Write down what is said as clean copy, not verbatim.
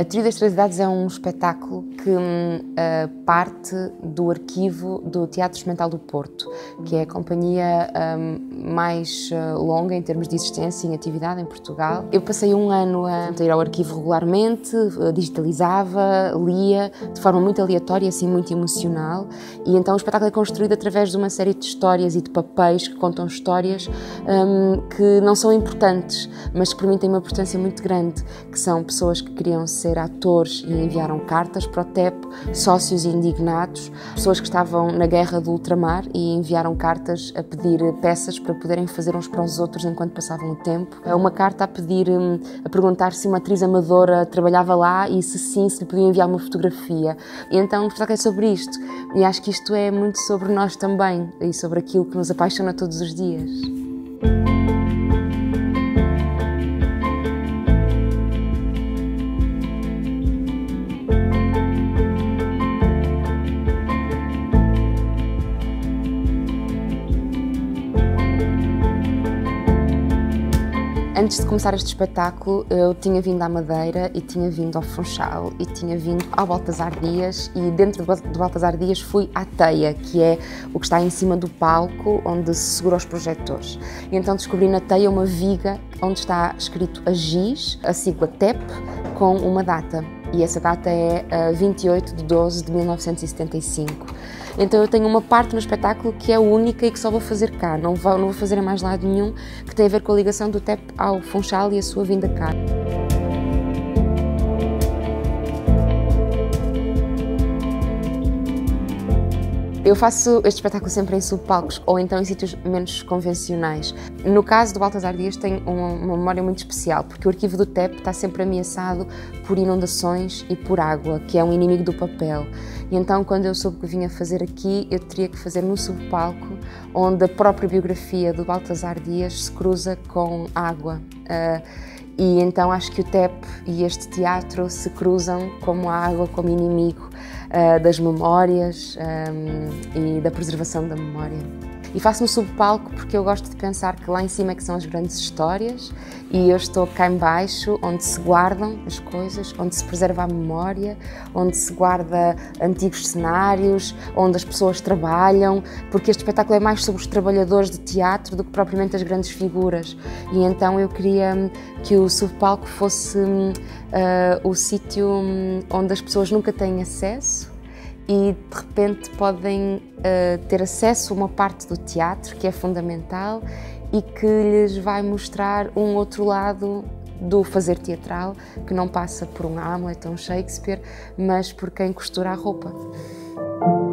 A Trio das Três Idades é um espetáculo que parte do arquivo do Teatro Experimental do Porto, que é a companhia mais longa em termos de existência e atividade em Portugal. Eu passei um ano a ir ao arquivo regularmente, digitalizava, lia, de forma muito aleatória, assim muito emocional, e então o espetáculo é construído através de uma série de histórias e de papéis que contam histórias que não são importantes, mas que para mim têm uma importância muito grande, que são pessoas que queriam ser atores e enviaram cartas para o TEP, sócios indignados, pessoas que estavam na guerra do ultramar e enviaram cartas a pedir peças para poderem fazer uns para os outros enquanto passavam o tempo. Uma carta a perguntar se uma atriz amadora trabalhava lá e se sim, se lhe podiam enviar uma fotografia. E então o espetáculo é sobre isto, e acho que isto é muito sobre nós também e sobre aquilo que nos apaixona todos os dias. Antes de começar este espetáculo, eu tinha vindo à Madeira e tinha vindo ao Funchal e tinha vindo ao Baltasar Dias, e dentro do Baltasar Dias fui à Teia, que é o que está em cima do palco onde se segura os projetores. E então descobri na Teia uma viga onde está escrito a GIS, a sigla TEP, com uma data. E essa data é 28 de 12 de 1975. Então eu tenho uma parte no espetáculo que é única e que só vou fazer cá, não vou fazer em mais lado nenhum, que tem a ver com a ligação do TEP ao Funchal e a sua vinda cá. Eu faço este espetáculo sempre em subpalcos ou então em sítios menos convencionais. No caso do Baltasar Dias tem uma memória muito especial, porque o arquivo do TEP está sempre ameaçado por inundações e por água, que é um inimigo do papel. E então, quando eu soube que vinha fazer aqui, eu teria que fazer no subpalco, onde a própria biografia do Baltasar Dias se cruza com água. E então acho que o TEP e este teatro se cruzam como a água, como inimigo das memórias e da preservação da memória. E faço no subpalco porque eu gosto de pensar que lá em cima é que são as grandes histórias e eu estou cá em baixo, onde se guardam as coisas, onde se preserva a memória, onde se guarda antigos cenários, onde as pessoas trabalham, porque este espetáculo é mais sobre os trabalhadores de teatro do que propriamente as grandes figuras. E então eu queria que o subpalco fosse o sítio onde as pessoas nunca têm acesso e de repente podem ter acesso a uma parte do teatro que é fundamental e que lhes vai mostrar um outro lado do fazer teatral, que não passa por um Hamlet ou um Shakespeare, mas por quem costura a roupa.